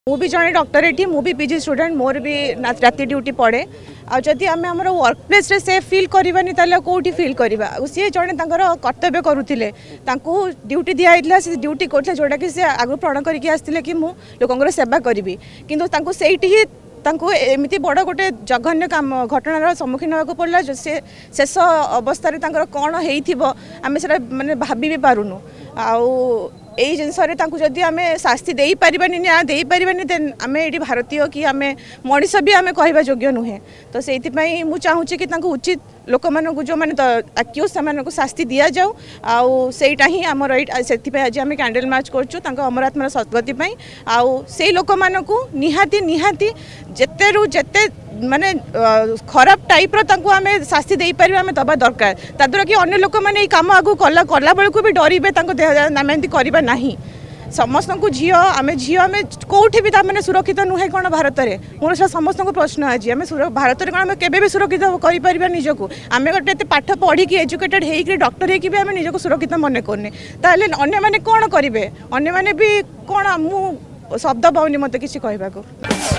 मु भी जड़े डॉक्टर ये मुझे पीजी स्टूडेंट मोर भी राति ड्यूटी पड़े आदि आम आम वर्क प्लेस रे सेफ फिल करवानी कौटी फिल करवा सी जड़े कर्तव्य करुले ड्यूटी दिखाई से ड्यूटी करते जोटा कि सी आगु प्रण करके आसते कि मुझे लोक सेवा करी कि से एमती बड़ गोटे जघन्य काम घटनार सम्मुखीन होगा पड़ा से शेष अवस्था कौन होमें से मानने भाभी भी पारुनु यही जिनस जदि आम शास्ति दे पारानी न्याय दे पारानी देन आम ये भारतीय कि आम मनीष भी आम कहवा योग्य नुहे। तो से मुझे चाहूँगी कि उचित लोक मान जो मैंने आक्यूज से शास्ति दि जाऊ आईटा ही आमर से आज आम कैंडल मार्च कर अमरात्मार सद्गति आउ से लोक मानू निहाती निहाती जेते रु जेते माने खराब टाइप आम शास्ति दे पार आम दबा दरकार ताद्वारा कि अन्य लोक मैंने कम आगू कला बेलू भी डरवे आम एमती करवा ना समस्त को झील आम आम कौटी भी मैंने सुरक्षित नुहे कौन भारत में मोर समस्त को प्रश्न आज आम भारत में कौन केवे भी सुरक्षित कर निजक आम गोटे पाठ पढ़ी एजुकेटेड होकर डॉक्टर होगी आम निजक सुरक्षित मन करने अन्य मैंने कौन करेंगे अन्य मैंने भी कौन मु शब्द पाऊनी मत किसी कहवाक।